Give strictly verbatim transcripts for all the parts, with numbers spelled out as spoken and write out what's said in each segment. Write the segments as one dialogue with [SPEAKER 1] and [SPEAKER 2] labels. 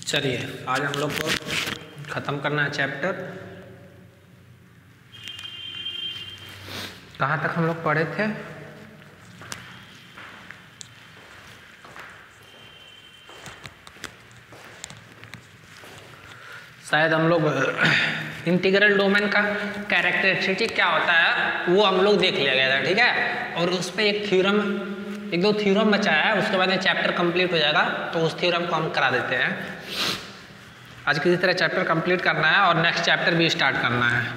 [SPEAKER 1] चलिए आज हम लोग को ख़त्म करना है चैप्टर। कहाँ तक हम लोग पढ़े थे? शायद हम लोग इंटीग्रल डोमेन का कैरेक्टरिस्टिक क्या होता है वो हम लोग देख लिया गया था, ठीक है। और उस पर एक थ्योरम एक दो थ्योरम बचा है, उसके बाद में चैप्टर कंप्लीट हो जाएगा, तो उस थ्योरम को हम करा देते हैं। आज किसी तरह चैप्टर कंप्लीट करना है और नेक्स्ट चैप्टर भी स्टार्ट करना है।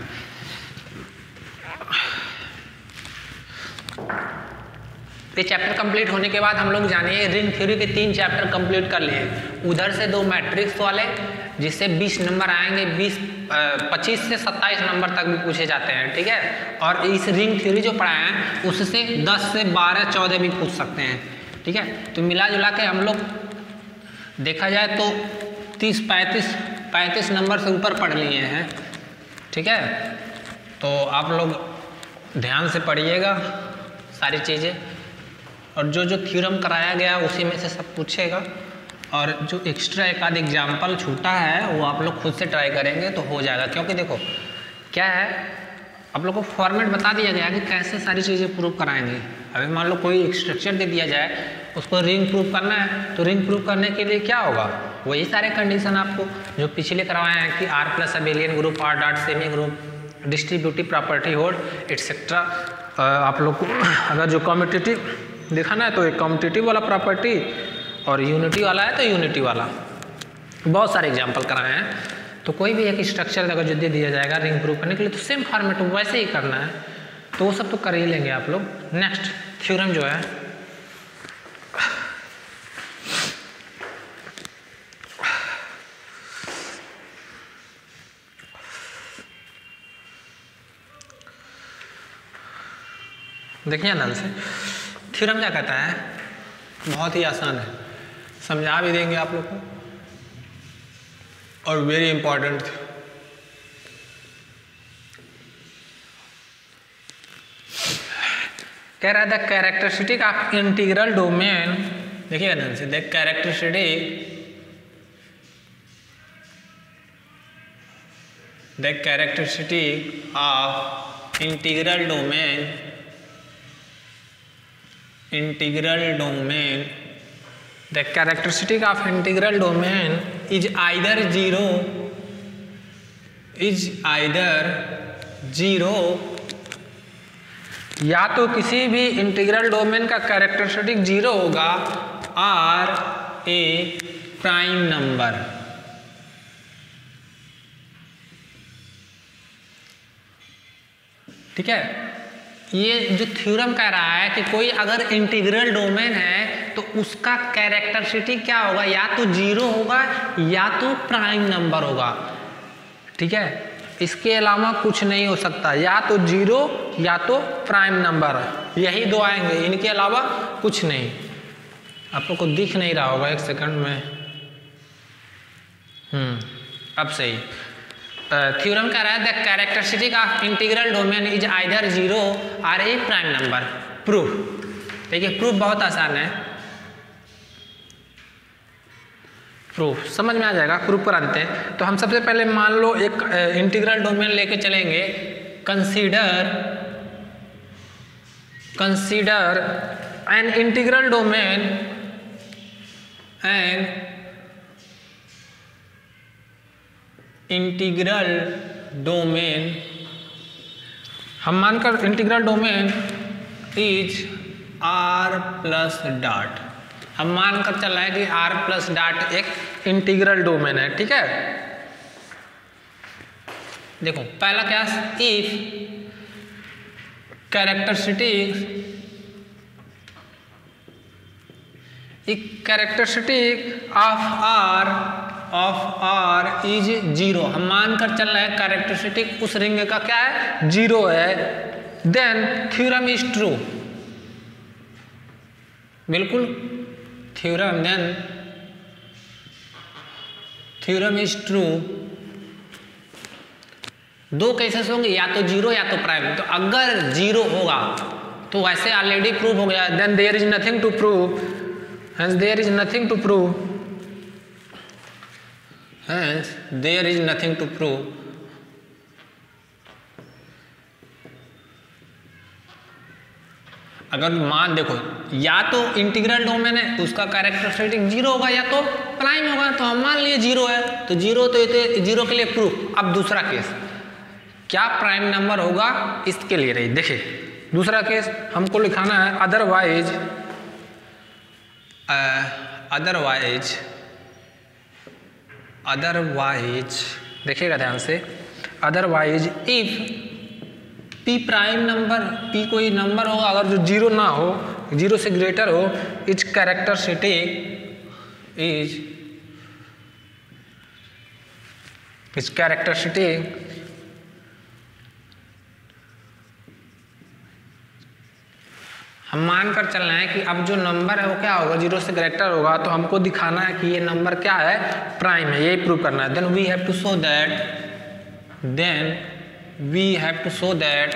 [SPEAKER 1] ये चैप्टर कंप्लीट होने के बाद हम लोग जानिए रिंग थ्योरी के तीन चैप्टर कंप्लीट कर लिए। उधर से दो मैट्रिक्स वाले जिससे बीस नंबर आएंगे, बीस पच्चीस से सत्ताईस नंबर तक भी पूछे जाते हैं, ठीक है। और इस रिंग थ्योरी जो पढ़ाए हैं उससे दस से बारह चौदह भी पूछ सकते हैं, ठीक है। तो मिला जुला के हम लोग देखा जाए तो तीस पैंतीस पैंतीस नंबर से ऊपर पढ़ लिए हैं, ठीक है। तो आप लोग ध्यान से पढ़िएगा सारी चीज़ें, और जो जो थ्योरम कराया गया उसी में से सब पूछेगा। और जो एक्स्ट्रा एक आध एग्जाम्पल छूटा है वो आप लोग खुद से ट्राई करेंगे तो हो जाएगा। क्योंकि देखो क्या है, आप लोग को फॉर्मेट बता दिया गया कि कैसे सारी चीज़ें प्रूव कराएंगे। अभी मान लो कोई स्ट्रक्चर दे दिया जाए, उसको रिंग प्रूव करना है, तो रिंग प्रूव करने के लिए क्या होगा, वही सारे कंडीशन आपको जो पिछले करवाए हैं कि R plus abelian group, R dot semi group, distributive property hold etcetera. आप लोग को अगर जो कम्यूटेटिव दिखाना है तो एक कम्यूटेटिव वाला प्रॉपर्टी, और यूनिटी वाला है तो यूनिटी वाला, बहुत सारे एग्जाम्पल कराए हैं। तो कोई भी एक स्ट्रक्चर अगर जो दे दिया जाएगा रिंग प्रूव करने के लिए तो सेम फॉर्मेट वैसे ही करना है, तो वो सब तो कर ही लेंगे आप लोग। नेक्स्ट थ्योरम जो है देखिए ध्यान से, थ्योरम क्या कहता है, बहुत ही आसान है, समझा भी देंगे आप लोग को, और वेरी इंपॉर्टेंट। कह रहा है the characteristic of integral domain, देखिए ध्यान से, the characteristic the characteristic of integral domain integral domain the characteristic of integral domain is either zero is either zero या तो किसी भी इंटीग्रल डोमेन का कैरेक्टरिस्टिक जीरो होगा, और ए प्राइम नंबर, ठीक है। ये जो थ्योरम कह रहा है कि कोई अगर इंटीग्रल डोमेन है तो उसका कैरेक्टरिस्टिक क्या होगा, या तो जीरो होगा या तो प्राइम नंबर होगा, ठीक है। इसके अलावा कुछ नहीं हो सकता, या तो जीरो या तो प्राइम नंबर, यही दो आएंगे, इनके अलावा कुछ नहीं। आप लोग को दिख नहीं रहा होगा, एक सेकंड में, हम्म अब सही। थ्योरम कह रहा है the characteristic of integral domain is either zero और ए प्राइम नंबर। प्रूफ, देखिए प्रूफ बहुत आसान है, प्रूफ समझ में आ जाएगा, प्रूफ करा देते हैं। तो हम सबसे पहले मान लो एक इंटीग्रल डोमेन लेके चलेंगे। Consider consider an integral domain an integral domain, हम मानकर integral domain is R plus dot, हम मानकर चल रहे हैं कि आर प्लस डॉट एक इंटीग्रल डोमेन है, ठीक है। देखो पहला क्या, if characteristic characteristic of R of R is zero, हम मानकर चल रहे हैं कैरेक्टरिस्टिक उस रिंग का क्या है, जीरो है, देन थ्योरम इज ट्रू, बिल्कुल theorem, then theorem is true. दो केसेस होंगे, या तो जीरो या तो प्राइम। तो अगर जीरो होगा तो वैसे ऑलरेडी प्रूव हो गया, then there is nothing to prove, hence there is nothing to prove, hence there is nothing to prove. अगर मान देखो या तो इंटीग्रल डोमेन है उसका कैरेक्टरिस्टिक जीरो होगा या तो प्राइम होगा, तो हम मान लिए जीरो है तो जीरो तो ये जीरो के लिए प्रूफ। अब दूसरा केस क्या प्राइम नंबर होगा इसके लिए रही। देखिए दूसरा केस हमको लिखाना है अदरवाइज अदरवाइज अदरवाइज देखिएगा ध्यान से, otherwise if P prime number, P कोई नंबर हो अगर जो जीरो ना हो, जीरो से ग्रेटर हो, is characteristic is is characteristic हम मान कर चल रहे हैं कि अब जो नंबर है वो क्या होगा, जीरो से ग्रेटर होगा, तो हमको दिखाना है कि ये नंबर क्या है, प्राइम है, यही प्रूव करना है। Then we have to show that then we have to show that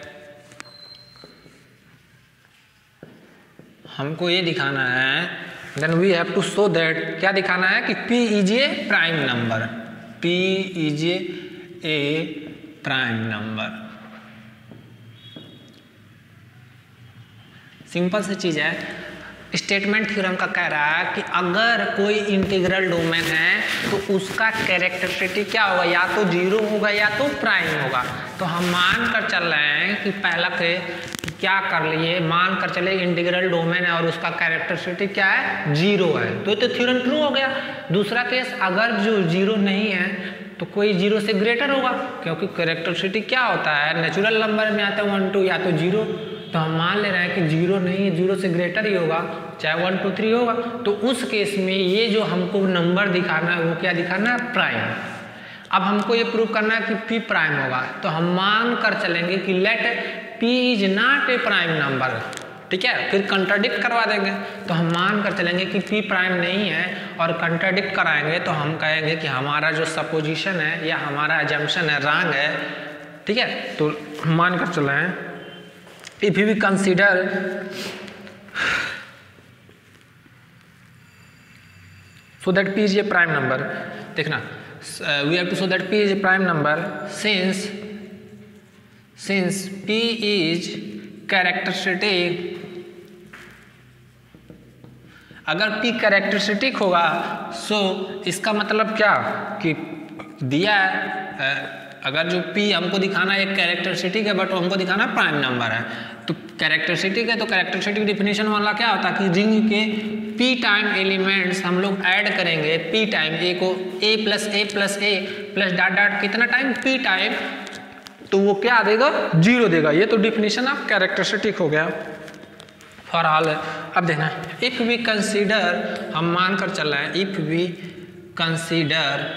[SPEAKER 1] हमको ये दिखाना है, then we have to show that क्या दिखाना है कि P is a prime number, P is a prime number. Simple सी चीज है, स्टेटमेंट थ्योरम का कह रहा है कि अगर कोई इंटीग्रल डोमेन है तो उसका कैरेक्टरिस्टिक क्या होगा, या तो जीरो होगा या तो प्राइम होगा। तो हम मान कर चल रहे हैं कि पहला के क्या कर लिए, मान कर चले इंटीग्रल डोमेन है और उसका कैरेक्टरिस्टिक क्या है, जीरो है, तो ये तो थ्योरम ट्रू हो गया। दूसरा केस अगर जो जीरो नहीं है तो कोई जीरो से ग्रेटर होगा, क्योंकि कैरेक्टरिस्टिक क्या होता है, नेचुरल नंबर में आता है वन टू या तो जीरो, तो हम मान ले रहे हैं कि जीरो नहीं है, जीरो से ग्रेटर ही होगा, चाहे वन टू थ्री होगा। तो उस केस में ये जो हमको नंबर दिखाना है वो क्या दिखाना है, प्राइम। अब हमको ये प्रूव करना है कि P प्राइम होगा, तो हम मान कर चलेंगे कि let P is not a prime number, ठीक है, फिर कंट्राडिक्ट करवा देंगे। तो हम मान कर चलेंगे कि P प्राइम नहीं है और कंट्राडिक्ट कराएंगे तो हम कहेंगे कि हमारा जो सपोजिशन है या हमारा एजम्पशन है रॉन्ग है, ठीक है। तो मान कर चले हैं if we consider so that P is a prime number, देखना uh, we have to show that P is a prime number since since P is characteristic, अगर P कैरेक्टरिस्टिक होगा सो so इसका मतलब क्या कि दिया है uh, अगर जो P हमको दिखाना है एक कैरेक्टरिस्टिक है बट हमको दिखाना प्राइम नंबर है, तो कैरेक्टरिस्टिक है तो कैरेक्टरिस्टिक डिफिनेशन वाला क्या होता है कि रिंग के P टाइम एलिमेंट्स हम लोग ऐड करेंगे, P टाइम ए को A plus a plus a plus dot dot कितना टाइम P टाइम, तो वो क्या देगा, जीरो देगा। ये तो डिफिनेशन ऑफ कैरेक्टरिस्टिक हो गया फॉर ऑल। अब देखना इफ वी कंसीडर, हम मान कर चल रहे हैं if we consider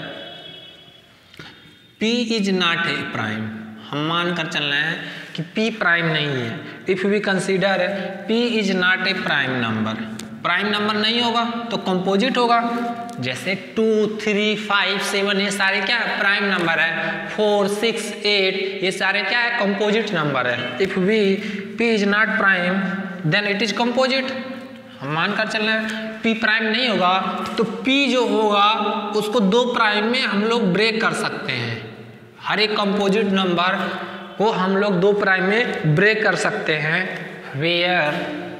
[SPEAKER 1] P is not a prime, हम मान कर चल रहे हैं कि P प्राइम नहीं है। If we consider P is not a prime number, prime number नहीं होगा तो कंपोजिट होगा, जैसे टू थ्री फाइव सेवन ये सारे क्या है, प्राइम नंबर है, फोर सिक्स एट ये सारे क्या है, कंपोजिट नंबर है। If we P is not prime then it is composite, हम मान कर चल रहे हैं P प्राइम नहीं होगा तो P जो होगा उसको दो प्राइम में हम लोग ब्रेक कर सकते हैं, हर एक कंपोजिट नंबर को हम लोग दो प्राइम में ब्रेक कर सकते हैं, वेयर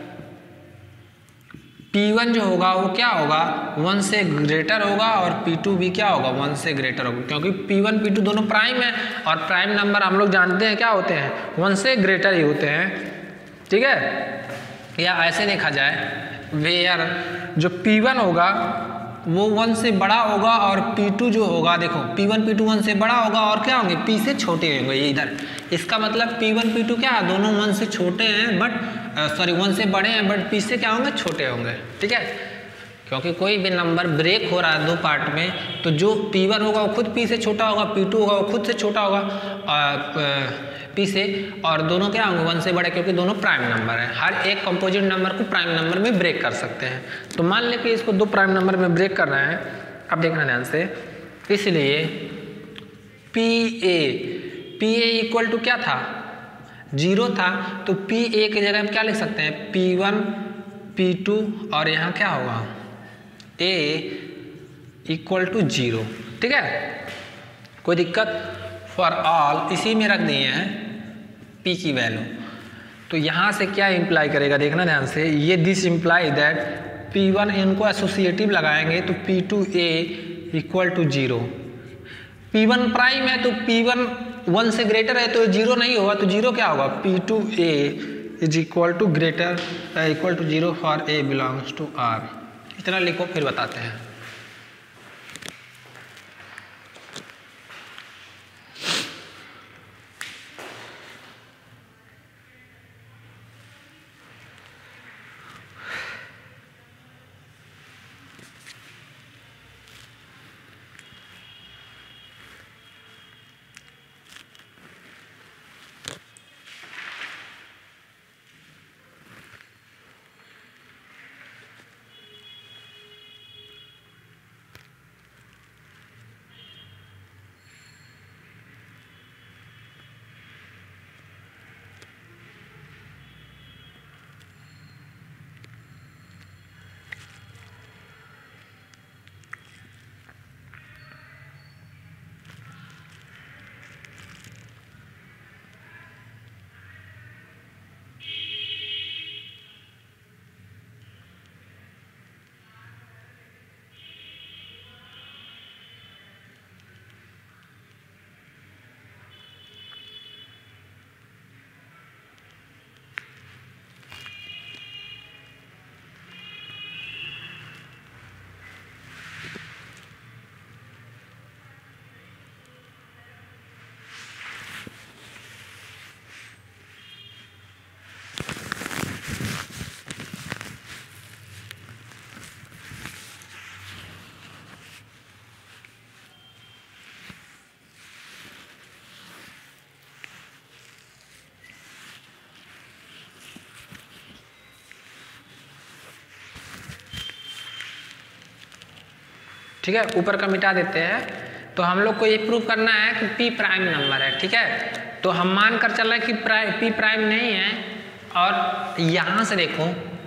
[SPEAKER 1] P वन जो होगा वो क्या होगा, वन से ग्रेटर होगा और P टू भी क्या होगा, वन से ग्रेटर होगा, क्योंकि P वन P टू दोनों प्राइम है और प्राइम नंबर हम लोग जानते हैं क्या होते हैं, वन से ग्रेटर ही होते हैं, ठीक है। या ऐसे देखा जाए वेयर जो P वन होगा वो वन से बड़ा होगा और P टू जो होगा, देखो P one P two one से बड़ा होगा और क्या होंगे, P से छोटे होंगे इधर। इसका मतलब P वन P टू क्या है, दोनों वन से छोटे हैं बट सॉरी वन से बड़े हैं बट P से क्या होंगे, छोटे होंगे, ठीक है। क्योंकि कोई भी नंबर ब्रेक हो रहा है दो पार्ट में, तो जो P वन होगा वो खुद P से छोटा होगा, P टू होगा वो खुद से छोटा होगा P से, और दोनों क्या होंगे, वन से बड़े, क्योंकि दोनों प्राइम नंबर है। हर एक कंपोजिट नंबर को प्राइम नंबर में ब्रेक कर सकते हैं। तो मान लें कि इसको दो प्राइम नंबर में ब्रेक कर रहे हैं, अब देखना ध्यान से, इसलिए P A P A equal to क्या था, जीरो था, तो P A की जगह हम क्या लिख सकते हैं, P वन P टू और यहाँ क्या होगा A इक्वल टू जीरो। ठीक है, कोई दिक्कत? फॉर ऑल इसी में रख दिए हैं पी की वैल्यू। तो यहाँ से क्या इम्प्लाई करेगा, देखना ध्यान से, ये this imply that P one, इनको एसोसिएटिव लगाएंगे तो P two A equal to zero. P one prime है तो पी वन वन से ग्रेटर है तो जीरो नहीं होगा, तो जीरो क्या होगा, P two A is equal to greater equal to zero for A belongs to R. इतना लिखो फिर बताते हैं। ठीक है, ऊपर का मिटा देते हैं। तो हम लोग को ये प्रूव करना है कि पी प्राइम नंबर है। ठीक है, तो हम मान कर चल रहे हैं कि प्राइम पी प्राइम नहीं है, और यहाँ से देखो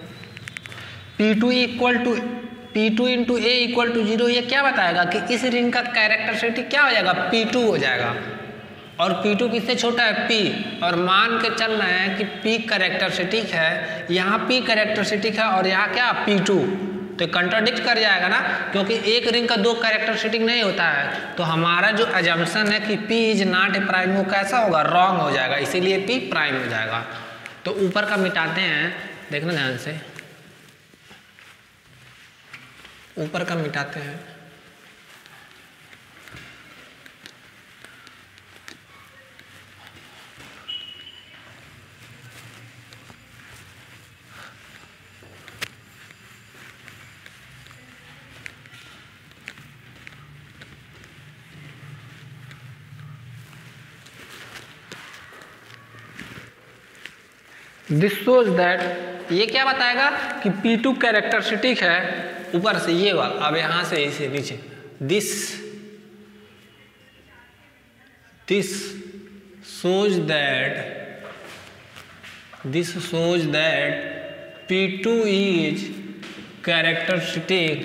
[SPEAKER 1] P two equal to P two into A equal to zero, ये क्या बताएगा कि इस रिंग का कैरेक्टरिस्टिक क्या हो जाएगा, पी टू हो जाएगा। और पी टू किससे छोटा है, P, और मान के चल रहे हैं कि P कैरेक्टरिस्टिक है, यहाँ P कैरेक्टरिस्टिक है और यहाँ क्या पी टू, तो कंट्राडिक्ट कर जाएगा ना, क्योंकि एक रिंग का दो कैरेक्टरिस्टिक नहीं होता है। तो हमारा जो अजम्पशन है कि P is not a prime, वो कैसा होगा, रॉन्ग हो जाएगा, इसीलिए P प्राइम हो जाएगा। तो ऊपर का मिटाते हैं, देखना ध्यान से, ऊपर का मिटाते हैं। दिस शोज दैट, ये क्या बताएगा कि पी टू कैरेक्टरिस्टिक है, ऊपर से ये वाला, अब यहां से इसे नीचे, this this shows that this shows that P two is characteristic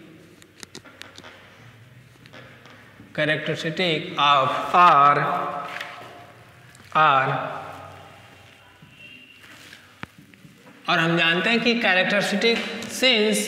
[SPEAKER 1] characteristic of R R और हम जानते हैं कि characteristic since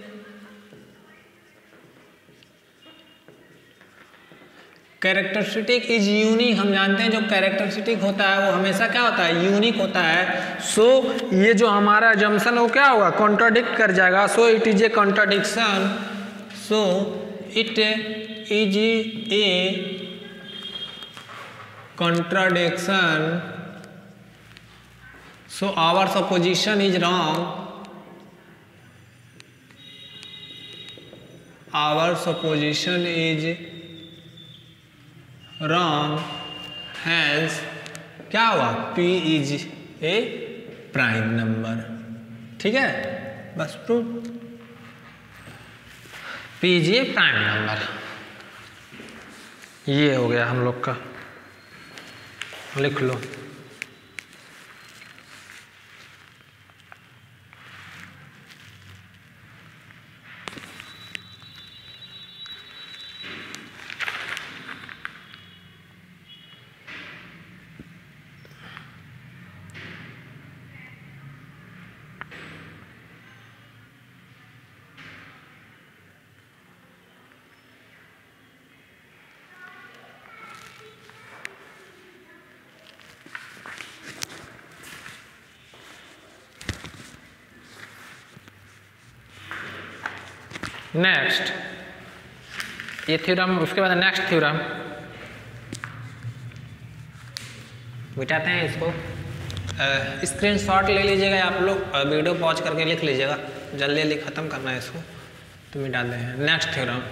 [SPEAKER 1] characteristic is unique, हम जानते हैं जो कैरेक्टरिस्टिक होता है वो हमेशा क्या होता है, यूनिक होता है। सो so, ये जो हमारा जम्पशन है वो क्या होगा, कॉन्ट्राडिक्ट कर जाएगा। So it is a contradiction, so it is a contradiction, so our supposition is wrong, our supposition is wrong, hence क्या हुआ, P is a prime number। ठीक है, बस prove, P is a prime number। ये हो गया हम लोग का, लिख लो। नेक्स्ट ये थ्योरम, उसके बाद नेक्स्ट थ्योरम मिटाते हैं इसको। स्क्रीनशॉट ले लीजिएगा आप लोग, वीडियो पॉज करके लिख लीजिएगा, जल्दी जल्दी ख़त्म करना है इसको, तो मिटाते हैं next theorem.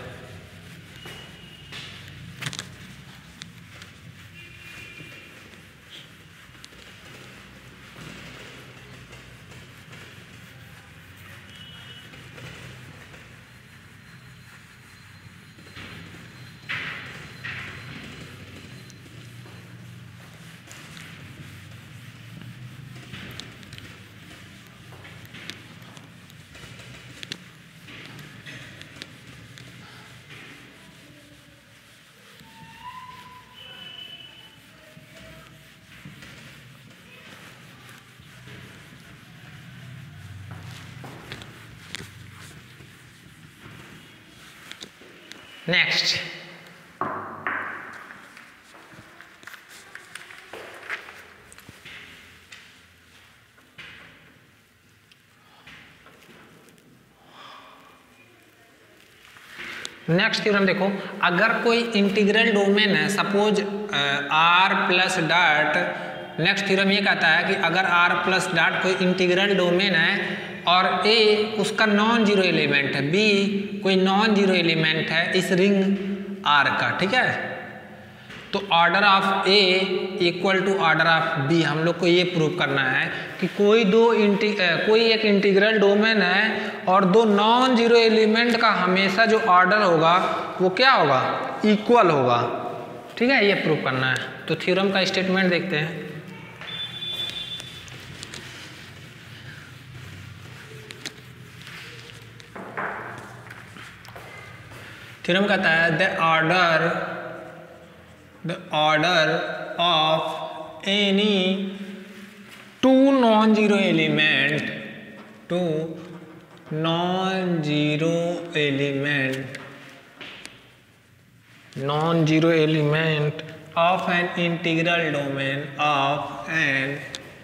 [SPEAKER 1] Next next theorem देखो, अगर कोई इंटीग्रल डोमेन है, suppose R plus dot, next theorem ये कहता है कि अगर आर प्लस डॉट कोई इंटीग्रल डोमेन है और ए उसका नॉन जीरो एलिमेंट है, बी कोई नॉन जीरो एलिमेंट है इस रिंग आर का, ठीक है, तो order of a equal to order of b. हम लोग को ये प्रूव करना है कि कोई दो इंटी कोई एक इंटीग्रल डोमेन है और दो नॉन जीरो एलिमेंट का हमेशा जो ऑर्डर होगा वो क्या होगा, इक्वल होगा, ठीक है, ये प्रूव करना है। तो थ्योरम का स्टेटमेंट देखते हैं। थ्योरम कहता है the order the order of any two non zero element two non zero element non zero element of an integral domain of an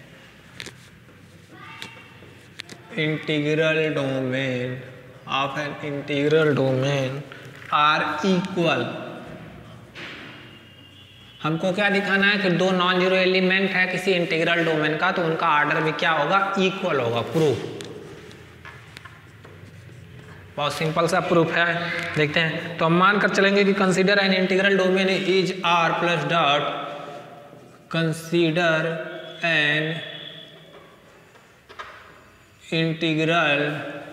[SPEAKER 1] integral domain of an integral domain are equal. हमको क्या दिखाना है कि दो non zero element है किसी integral domain का, तो उनका ऑर्डर भी क्या होगा, इक्वल होगा। प्रूफ बहुत सिंपल सा प्रूफ है, देखते हैं। तो हम मान कर चलेंगे कि consider an integral domain is R plus dot, consider an integral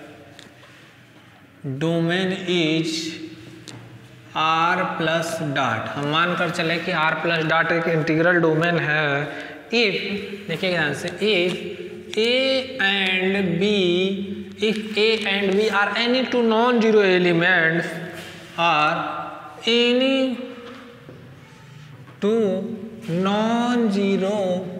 [SPEAKER 1] domain is R plus dot. हम मान कर चले कि आर प्लस डॉट एक इंटीग्रल डोमेन है इफ, देखिए ध्यान से, if a and b, if a and b are any two non zero elements, are any two non zero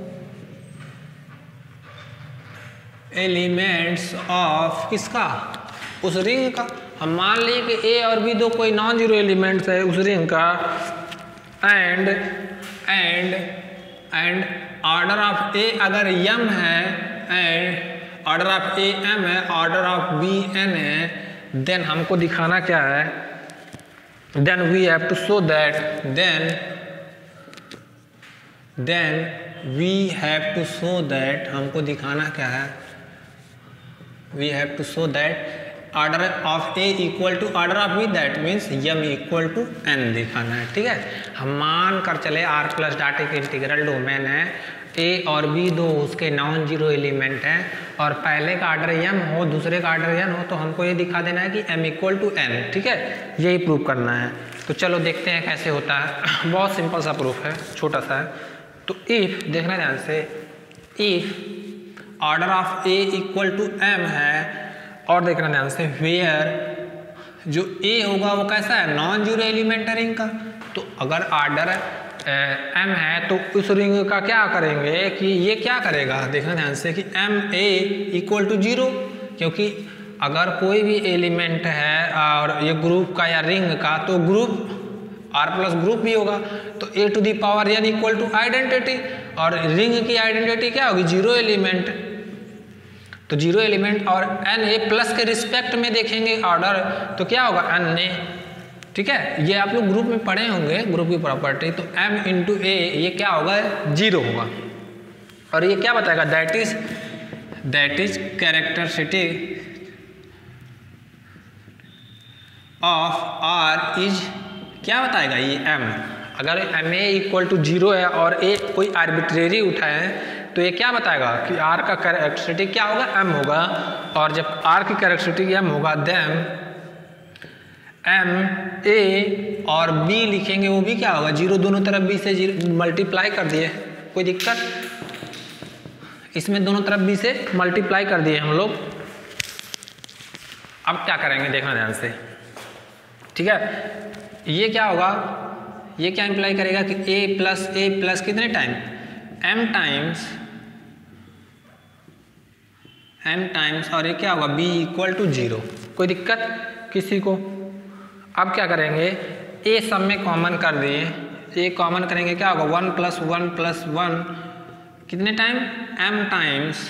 [SPEAKER 1] elements of किसका, उस रिंग का। हम मान लिए कि ए और बी दो कोई नॉन जीरो एलिमेंट्स है उस रिंग का, and and and order of a अगर यम है and order of a m है, ऑर्डर ऑफ बी एन है, देन हमको दिखाना क्या है, then we have to show that then then we have to show that हमको दिखाना क्या है, we have to show that order of a equal to order of b, that means m equal to n दिखाना है, ठीक है। हम मान कर चले आर प्लस डॉट एक इंटीग्रल डोमेन है, ए और बी दो उसके नॉन जीरो एलिमेंट हैं, और पहले का ऑर्डर यम हो दूसरे का ऑर्डर एन हो, तो हमको ये दिखा देना है कि एम इक्वल टू एन, ठीक है, यही प्रूव करना है। तो चलो देखते हैं कैसे होता है। बहुत सिंपल सा प्रूफ है, छोटा सा है। तो इफ, देखना ध्यान से, if order of a equal to m है, और देखना ध्यान से वेयर जो ए होगा वो कैसा है, नॉन जीरो एलिमेंट है रिंग का। तो अगर ऑर्डर एम है तो उस रिंग का क्या करेंगे कि ये क्या करेगा, देखना ध्यान से कि m a equal to zero, क्योंकि अगर कोई भी एलिमेंट है और ये ग्रुप का या रिंग का, तो ग्रुप आर प्लस ग्रुप भी होगा, तो a to the power n equal to identity, और रिंग की आइडेंटिटी क्या होगी, जीरो एलिमेंट। तो जीरो एलिमेंट और एन ए प्लस के रिस्पेक्ट में देखेंगे ऑर्डर तो क्या होगा एन ए, ठीक है। ये आप लोग ग्रुप में पढ़े होंगे ग्रुप की प्रॉपर्टी। तो m इंटू ए ये क्या होगा जीरो होगा और ये क्या बताएगा that is that is characteristic of R is क्या बताएगा ये m। अगर m a equal to zero है और ए कोई आर्बिट्रेरी उठाए हैं तो ये क्या बताएगा कि r का कैरेक्टरिस्टिक क्या होगा m होगा। और जब r की कैरेक्टरिस्टिक m होगा देन m a और b लिखेंगे वो भी क्या होगा जीरो, दोनों तरफ b से जीरो मल्टीप्लाई कर दिए, कोई दिक्कत इसमें दोनों तरफ b से मल्टीप्लाई कर दिए हम लोग। अब क्या करेंगे देखना ध्यान से, ठीक है। ये क्या होगा ये क्या इंप्लाई करेगा कि a प्लस ए प्लस कितने time m times m times और ये क्या होगा b इक्वल टू जीरो, कोई दिक्कत किसी को। अब क्या करेंगे a सब में कॉमन कर दिए, a कॉमन करेंगे क्या होगा one plus one plus one कितने time m times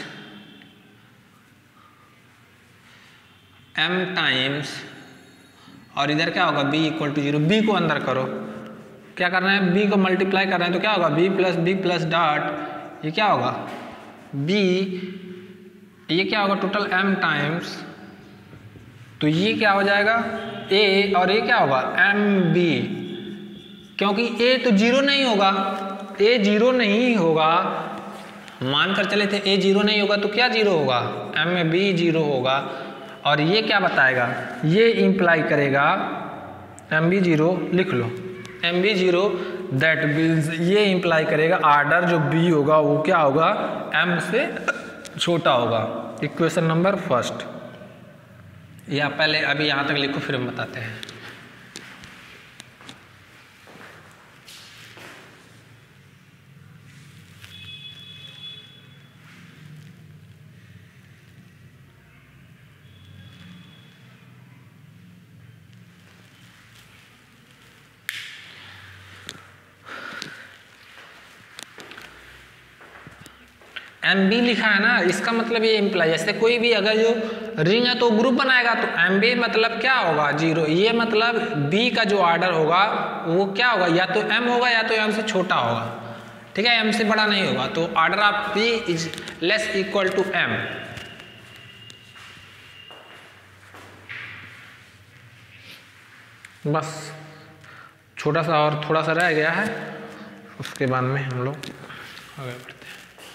[SPEAKER 1] m times और इधर क्या होगा b equal to zero. b को अंदर करो, क्या करना है b को मल्टीप्लाई करना है तो क्या होगा b plus b plus dot ये क्या होगा b, ये क्या होगा टोटल m टाइम्स, तो ये क्या हो जाएगा a और ये क्या होगा एम बी, क्योंकि a तो जीरो नहीं होगा, a जीरो नहीं होगा मानकर चले थे a जीरो नहीं होगा तो क्या जीरो होगा एम बी जीरो होगा। और ये क्या बताएगा ये इंप्लाई करेगा एम बी जीरो, लिख लो m b zero that means ये इंप्लाई करेगा आर्डर जो b होगा वो क्या होगा m से छोटा होगा। इक्वेशन नंबर फर्स्ट या पहले अभी यहाँ तक लिखो फिर हम बताते हैं। एम बी लिखा है ना, इसका मतलब ये इम्प्लाई जैसे कोई भी अगर जो रिंग है तो ग्रुप बनाएगा तो एम बी मतलब क्या होगा जीरो, ये मतलब बी का जो ऑर्डर होगा वो क्या होगा या तो एम होगा या तो एम से छोटा होगा, ठीक है, एम से बड़ा नहीं होगा। तो order of b is less equal to m. बस छोटा सा और थोड़ा सा रह गया है, उसके बाद में हम लोग आगे बढ़ते हैं।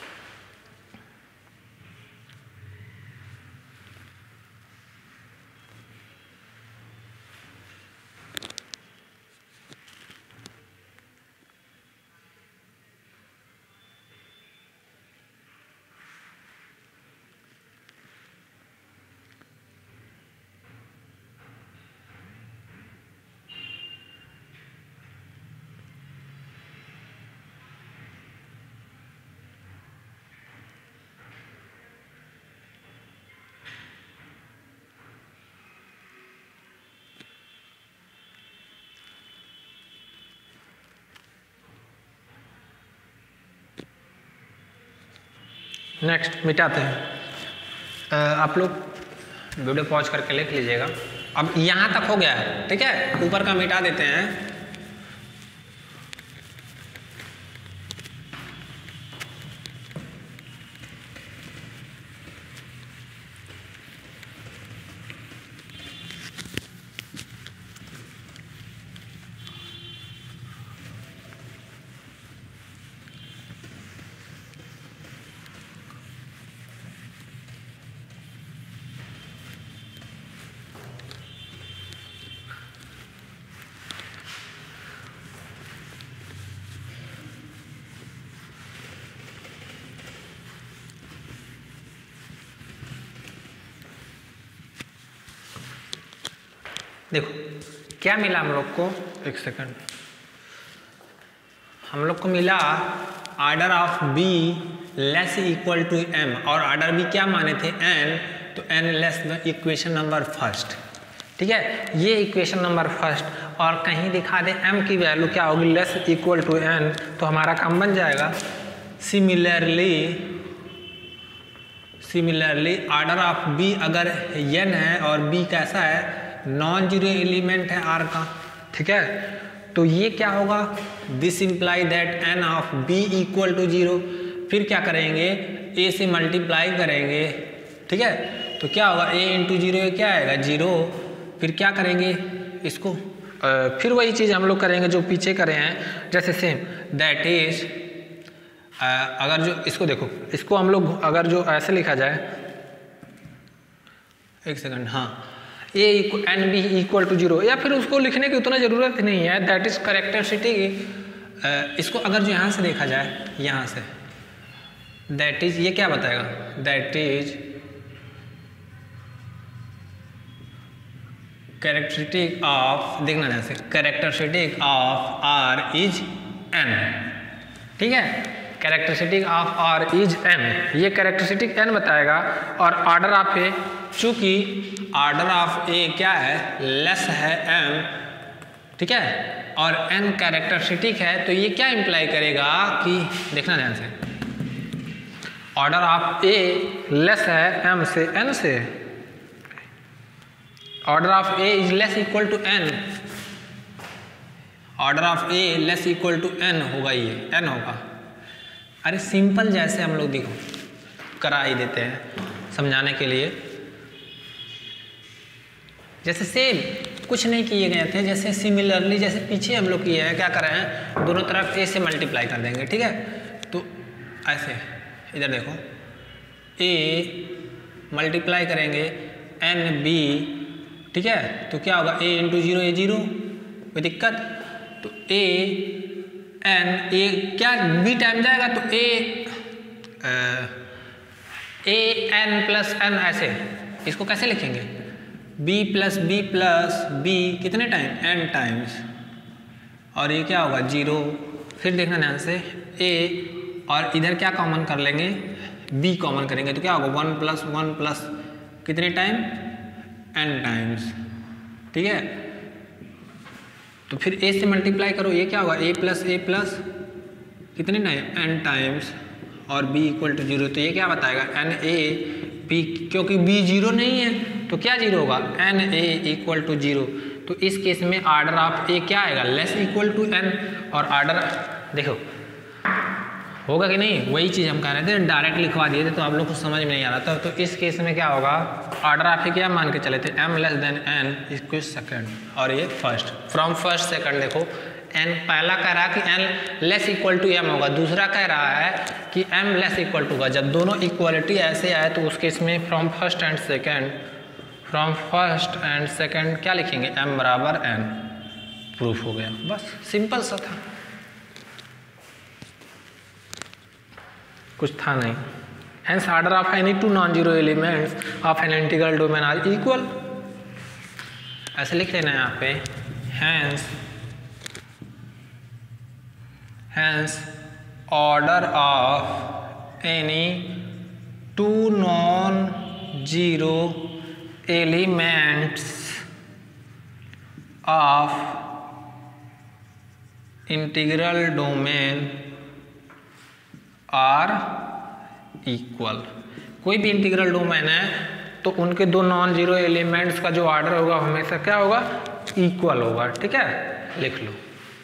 [SPEAKER 1] नेक्स्ट मिटाते हैं। आप लोग वीडियो पॉज करके लिख लीजिएगा। अब यहाँ तक हो गया है, ठीक है, ऊपर का मिटा देते हैं। देखो क्या मिला हम लोग को, एक सेकंड, हम लोग को मिला order of b less equal to m और ऑर्डर बी क्या माने थे एन, तो n less the equation number first, ठीक है, ये इक्वेशन नंबर फर्स्ट। और कहीं दिखा दे एम की वैल्यू क्या होगी लेस इक्वल टू एन, तो हमारा काम बन जाएगा। Similarly similarly order of b अगर एन है और बी कैसा है, नॉन जीरो एलिमेंट है आर का, ठीक है, तो ये क्या होगा, this imply that n of b equal to zero. फिर क्या करेंगे, ए से मल्टीप्लाई करेंगे, ठीक है, तो क्या होगा, ए इंटू जीरो क्या आएगा, जीरो। फिर क्या करेंगे इसको, आ, फिर वही चीज़ हम लोग करेंगे जो पीछे करे हैं, जैसे सेम दैट इज, अगर जो इसको देखो, इसको हम लोग अगर जो ऐसे लिखा जाए, एक सेकंड, हाँ, a n b equal to zero, या फिर उसको लिखने की उतना ज़रूरत नहीं है, दैट इज कैरेक्टरिस्टिक। इसको अगर जो यहाँ से देखा जाए, यहाँ से दैट इज, ये क्या बताएगा, दैट इज कैरेक्टरिस्टिक ऑफ, देखना जैसे characteristic of R is n, ठीक है, characteristic of R is n, ये कैरेक्टरिस्टिक एन बताएगा। और ऑर्डर ऑफ ए, चूंकि ऑर्डर ऑफ ए क्या है, लेस है एम, ठीक है, और एन कैरेक्टरिस्टिक है, तो ये क्या इंप्लाई करेगा कि, देखना ध्यान से, ऑर्डर ऑफ ए लेस है एम से, एन से, order of a is less equal to n, order of a less equal to n होगा, ये एन होगा। अरे सिंपल, जैसे हम लोग देखो करा ही देते हैं समझाने के लिए, जैसे सेम कुछ नहीं किए गए थे, जैसे सिमिलरली जैसे पीछे हम लोग किए हैं, क्या कर रहे हैं, दोनों तरफ ए से मल्टीप्लाई कर देंगे, ठीक है, तो ऐसे इधर देखो, ए मल्टीप्लाई करेंगे एन बी, ठीक है, तो क्या होगा, a into zero, a zero, कोई दिक्कत, तो ए एन, ए क्या बी टाइम जाएगा, तो a a n plus n, ऐसे इसको कैसे लिखेंगे, b plus b plus b कितने टाइम, एन टाइम्स, और ये क्या होगा, जीरो। फिर देखना ध्यान से, ए और इधर क्या कॉमन कर लेंगे, बी कॉमन करेंगे, तो क्या होगा, वन प्लस वन प्लस कितने टाइम, एन टाइम्स, ठीक है, तो फिर ए से मल्टीप्लाई करो, ये क्या होगा, ए प्लस ए प्लस कितने टाइम, एन टाइम्स, और बी इक्वल टू जीरो, तो ये क्या बताएगा, एन ए बी, क्योंकि बी जीरो नहीं है तो क्या जीरो होगा, n a equal to zero. तो इस केस में ऑर्डर ऑफ ए क्या आएगा, लेस इक्वल टू एन, और ऑर्डर देखो होगा कि नहीं, वही चीज़ हम कह रहे थे, डायरेक्ट लिखवा दिए थे तो आप लोग को समझ में नहीं आ रहा था। तो इस केस में क्या होगा, ऑर्डर ऑफ ए क्या मान के चले थे, m less than n equal second, और ये फर्स्ट, फ्रॉम फर्स्ट सेकंड देखो, एन पहला कह रहा है कि n less equal to m होगा, दूसरा कह रहा है कि एम लेस इक्वल टू होगा। जब दोनों इक्वलिटी ऐसे आए तो उस केस में from first and second, from first and second क्या लिखेंगे, एम बराबर एन, प्रूफ हो गया, बस सिंपल सा था, कुछ था नहीं। Hence order of any two non zero elements of an integral domain are equal, ऐसे लिख लेना है यहाँ पे, hence hence order of any two non zero elements of integral domain are equal. कोई भी इंटीग्रल डोमेन है तो उनके दो नॉन जीरो एलिमेंट्स का जो ऑर्डर होगा हमेशा क्या होगा, इक्वल होगा, ठीक है, लिख लो।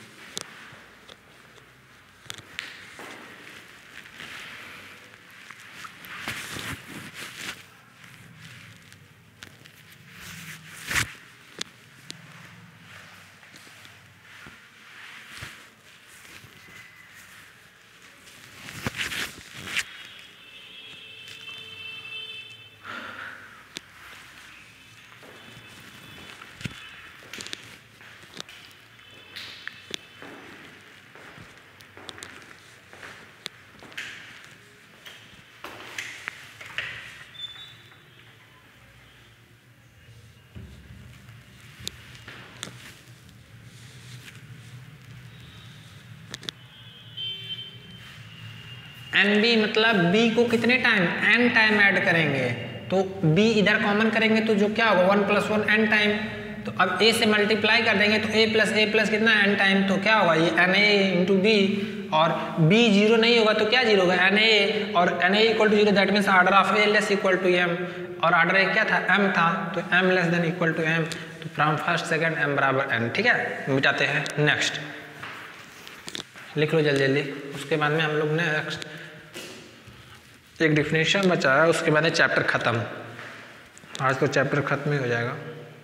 [SPEAKER 1] एन बी मतलब बी को कितने टाइम, एन टाइम ऐड करेंगे, तो बी इधर कॉमन करेंगे तो जो क्या होगा, one plus one n time. तो अब ए से मल्टीप्लाई कर देंगे तो ए प्लस ए प्लस कितना, एन टाइम, तो क्या होगा, ये एन ए इंटू बी, और B जीरो नहीं होगा तो क्या जीरो होगा, एन ए, और n a equal to zero that means order of a less equal to m, और आर्डर ए क्या था, एम था, तो m less than equal to m, तो फ्रॉम फर्स्ट सेकंड एम बराबर एन। ठीक है, मिटाते हैं। नेक्स्ट लिख लो जल्दी जल्दी, उसके बाद में हम लोग नेक्स्ट एक डिफिनेशन बचा है, उसके बाद चैप्टर खत्म। आज तो चैप्टर खत्म ही हो जाएगा।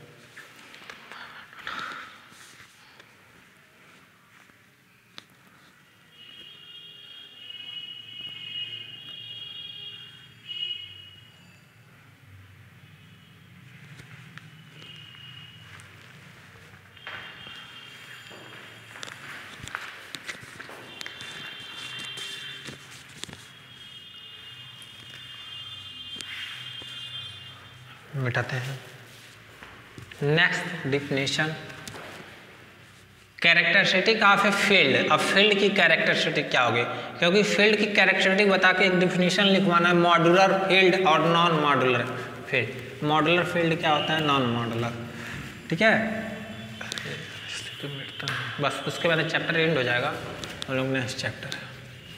[SPEAKER 1] मिटाते हैं। Next definition, characteristic of a field. अब फील्ड की कैरेक्टरिस्टिक क्या होगी, क्योंकि फील्ड की कैरेक्टरिस्टिक बता के एक डिफिनेशन लिखवाना है, मॉड्यूलर फील्ड और non modular field. Modular field क्या होता है, नॉन मॉड्यूलर। ठीक है, बस उसके बाद चैप्टर एंड हो जाएगा। हम लोग नेक्स्ट चैप्टर है,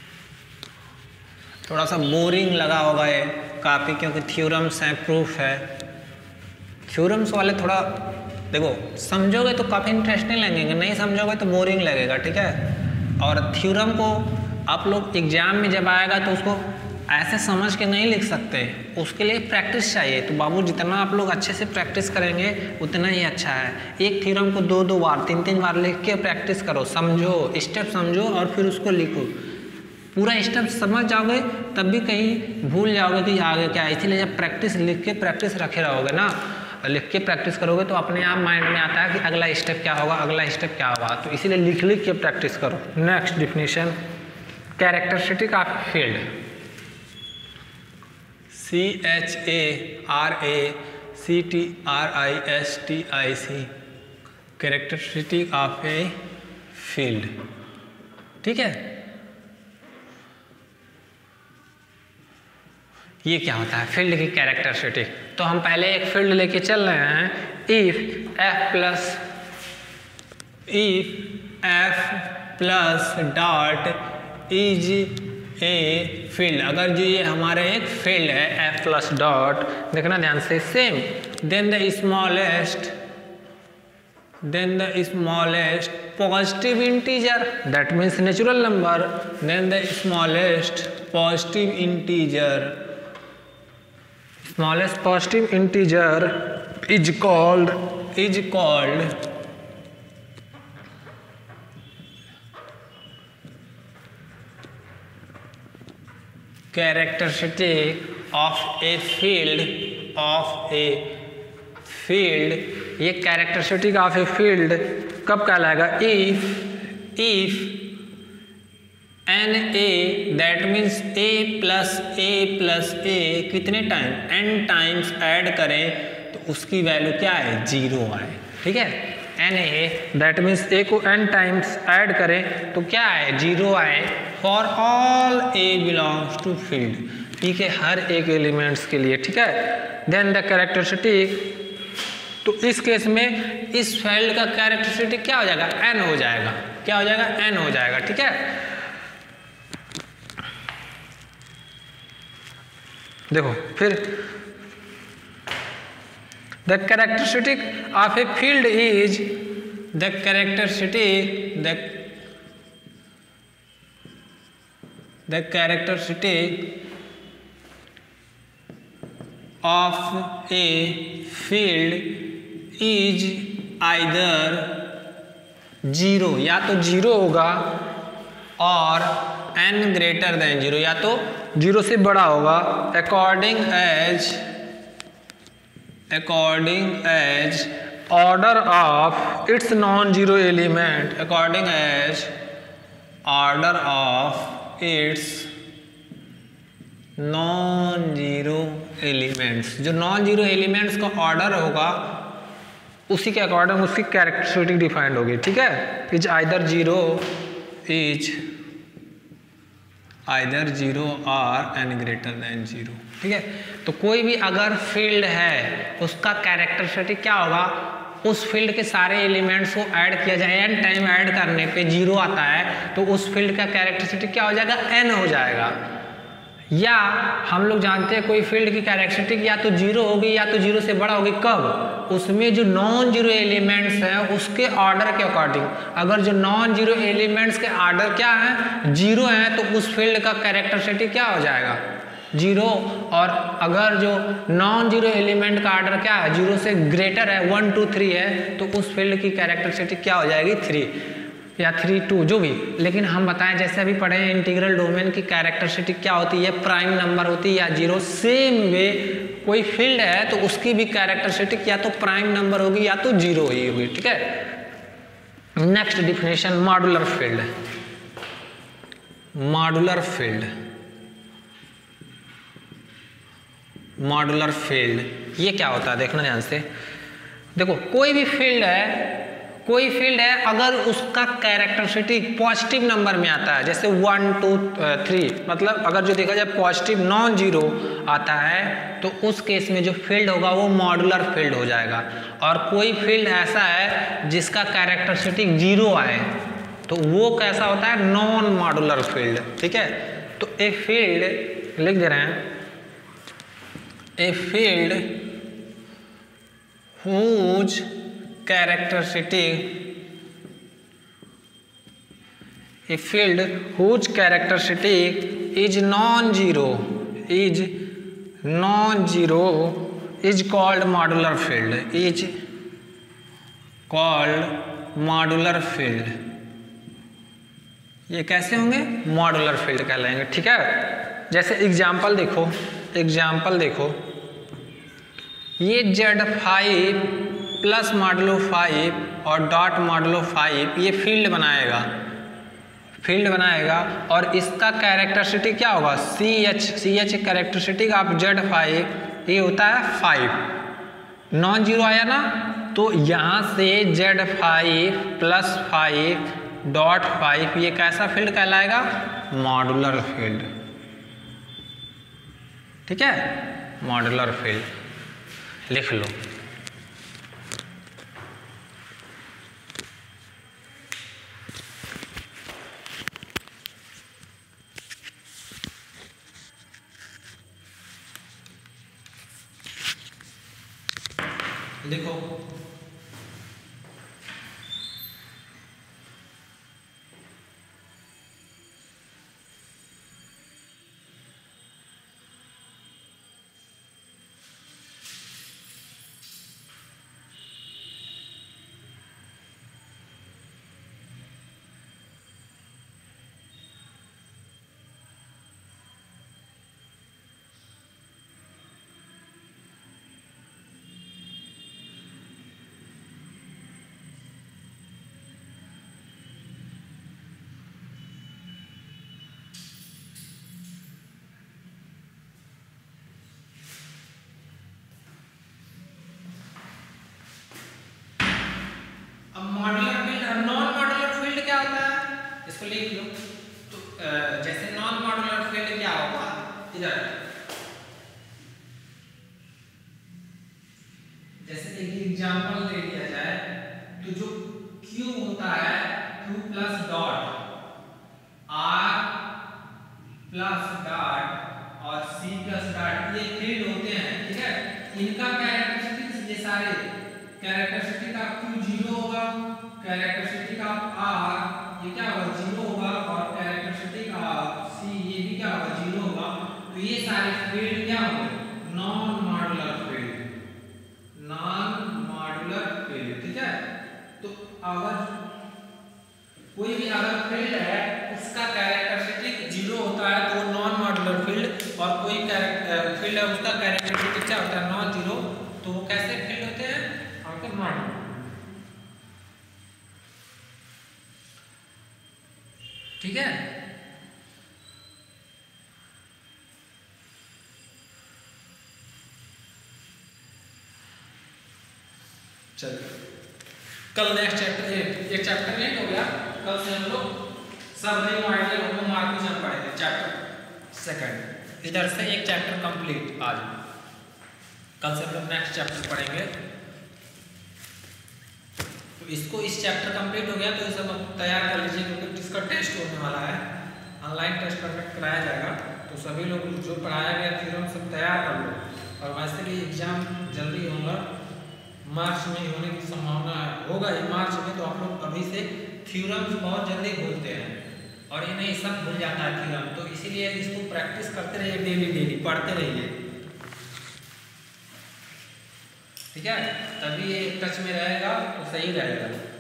[SPEAKER 1] थोड़ा सा बोरिंग लगा होगा ये काफ़ी, क्योंकि थ्योरम्स हैं, प्रूफ है। थ्योरम्स वाले थोड़ा देखो, समझोगे तो काफ़ी इंटरेस्टिंग लगेंगे, नहीं समझोगे तो बोरिंग लगेगा। ठीक है, और थ्योरम को आप लोग एग्जाम में जब आएगा तो उसको ऐसे समझ के नहीं लिख सकते, उसके लिए प्रैक्टिस चाहिए। तो बाबू जितना आप लोग अच्छे से प्रैक्टिस करेंगे उतना ही अच्छा है। एक थ्योरम को दो दो बार तीन तीन बार लिख के प्रैक्टिस करो, समझो, स्टेप समझो और फिर उसको लिखो। पूरा स्टेप समझ जाओगे तब भी कहीं भूल जाओगे कि आगे क्या है। इसीलिए जब प्रैक्टिस लिख के प्रैक्टिस रखे रहोगे ना, लिख के प्रैक्टिस करोगे तो अपने आप माइंड में आता है कि अगला स्टेप क्या होगा, अगला स्टेप क्या होगा। तो इसीलिए लिख लिख के प्रैक्टिस करो। Next definition, characteristic of field. C H A R A C T R I S T I C, characteristic of a field. ठीक है, ये क्या होता है, फील्ड की कैरेक्टरिस्टिक। तो हम पहले एक फील्ड लेके चल रहे हैं, if F plus if F plus dot is a field. अगर जो ये हमारे एक फील्ड है एफ प्लस डॉट, देखना ध्यान से, same then the smallest then the smallest positive integer that means natural number, then the smallest positive integer smallest positive integer is called is called characteristic of a field of a field। ये characteristic of a field कब कहलाएगा, if if n a that means a plus a plus a कितने time, n times add करें तो उसकी value क्या है, zero आए। ठीक है, n a that means a को एन टाइम्स ऐड करें तो क्या है, जीरो आए for all a belongs to field. ठीक है, हर एक एलिमेंट्स के लिए। ठीक है, देन द कैरेक्टरिस्टिक, तो इस केस में इस फील्ड का कैरेक्टरिस्टिक क्या हो जाएगा, एन हो जाएगा। क्या हो जाएगा, एन हो जाएगा। ठीक है, देखो फिर the characteristic of a field is the characteristic the the characteristic of a field is either zero, या तो जीरो होगा, और एन ग्रेटर देन जीरो, या तो जीरो से बड़ा होगा, according as according as order of its non zero element, according as order of its non zero elements. जो नॉन जीरो एलिमेंट्स का ऑर्डर होगा उसी के अकॉर्डिंग उसकी कैरेक्टरिस्टिक डिफाइंड होगी। ठीक है, is either zero is either zero और एन ग्रेटर देन जीरो। ठीक है, तो कोई भी अगर फील्ड है उसका कैरेक्टरिस्टिक क्या होगा, उस फील्ड के सारे एलिमेंट्स को ऐड किया जाए, एन टाइम ऐड करने पे जीरो आता है तो उस फील्ड का कैरेक्टरिस्टिक क्या हो जाएगा, एन हो जाएगा। या हम लोग जानते हैं कोई फील्ड की कैरेक्टरिस्टिक या तो जीरो होगी या तो जीरो से बड़ा होगी, कब, उसमें जो नॉन जीरो एलिमेंट्स हैं उसके ऑर्डर के अकॉर्डिंग। अगर जो नॉन जीरो एलिमेंट्स के ऑर्डर क्या है, जीरो हैं, तो उस फील्ड का कैरेक्टरिस्टिक क्या हो जाएगा, जीरो। और अगर जो नॉन जीरो एलिमेंट का ऑर्डर क्या है, जीरो से ग्रेटर है, वन टू थ्री है, तो उस फील्ड की कैरेक्टरिस्टिक क्या हो जाएगी, थ्री या थ्री टू, जो भी। लेकिन हम बताएं जैसे अभी पढ़े हैं इंटीग्रल डोमेन की कैरेक्टरिस्टिक क्या होती है, प्राइम नंबर होती है या जीरो। सेम वे कोई फील्ड है तो उसकी भी कैरेक्टरिस्टिक या तो प्राइम नंबर होगी या तो जीरो ही होगी, ठीक है। Next definition modular field. Modular field, modular field ये क्या होता है, देखना ध्यान से। देखो कोई भी फील्ड है, कोई फील्ड है, अगर उसका कैरेक्टरिस्टिक पॉजिटिव नंबर में आता है, जैसे वन टू थ्री, मतलब अगर जो देखा जाए पॉजिटिव नॉन जीरो आता है तो उस केस में जो फील्ड होगा वो मॉड्यूलर फील्ड हो जाएगा। और कोई फील्ड ऐसा है जिसका कैरेक्टरिस्टिक जीरो आए तो वो कैसा होता है, नॉन मॉड्यूलर फील्ड, ठीक है। तो ए फील्ड लिख दे रहे हैं, a field whose characteristic, a field whose characteristic is non-zero, is non-zero is called modular field, is called modular field। ये कैसे होंगे, मॉड्यूलर फील्ड कहलाएंगे, ठीक है। जैसे एग्जाम्पल देखो, एग्जाम्पल देखो, ये Z five plus modulo five और डॉट मॉडुलो फाइव ये फील्ड बनाएगा, फील्ड बनाएगा और इसका कैरेक्टरिस्टिक क्या होगा, C H, C H characteristic of Z five ये होता है फाइव, नॉन जीरो आया ना, तो यहाँ से Z five plus five dot five ये कैसा फील्ड कहलाएगा, मॉड्यूलर फील्ड, ठीक है, मॉड्यूलर फील्ड लिख लो। देखो मॉड्यूलर फील्ड और नॉन मॉड्यूलर फील्ड क्या होता है, इसको लिख लो। तो जैसे नॉन मॉड्यूलर फील्ड क्या होगा, इधर जैसे एक एग्जांपल ले लिया जाए तो जो Q होता है, Q plus dot, R plus dot और C प्लस डॉट ये फील्ड होते हैं, ठीक है। इनका कैरेक्टरिस्टिक ये सारे कैरेक्टरिस्टिक ऑफ Q जीरो होगा, कैरेक्टरिस्टिक ऑफ R ये क्या होगा, जीरो होगा और कैरेक्टरिस्टिक ऑफ C ये भी क्या होगा, जीरो होगा। तो ये सारे फील्ड क्या होंगे, non modular field, non modular field, ठीक है। तो अगर कोई भी अगर फील्ड है उसका कैरेक्टरिस्टिक जीरो होता है तो वो नॉन मॉड्यूलर फील्ड, और कोई फील्ड है उसका कैरेक्टरिस्टिक क्या होता है, नॉन जीरो, तो वो कैसे फील्ड होते हैं, आपके मॉड्यूलर, ठीक है। चलिए कल नेक्स्ट चैप्टर, ये चैप्टर लेट हो गया, कल से हम लोग सब नई आइडिया को मार्किंग पढ़ेंगे, चैप्टर सेकंड, इधर से एक चैप्टर कंप्लीट आज, कल से हम लोग नेक्स्ट चैप्टर पढ़ेंगे।
[SPEAKER 2] तो इसको इस चैप्टर कंप्लीट हो गया तो ये सब तैयार कर लीजिए, क्योंकि इसका टेस्ट होने वाला है, ऑनलाइन टेस्ट कंडक्ट कराया जाएगा। तो सभी लोग जो पढ़ाया गया थ्योरम सब तैयार कर लो, और वैसे भी एग्जाम जल्दी होगा, मार्च में होने की संभावना होगा ही मार्च में। तो आप लोग अभी से थ्योरम्स बहुत जल्दी भूलते हैं और ये नहीं सब भूल जाता है थ्योरम, तो इसीलिए इसको प्रैक्टिस करते रहिए, डेली डेली पढ़ते रहिए, ठीक है, तभी ये टच में रहेगा तो सही रहेगा।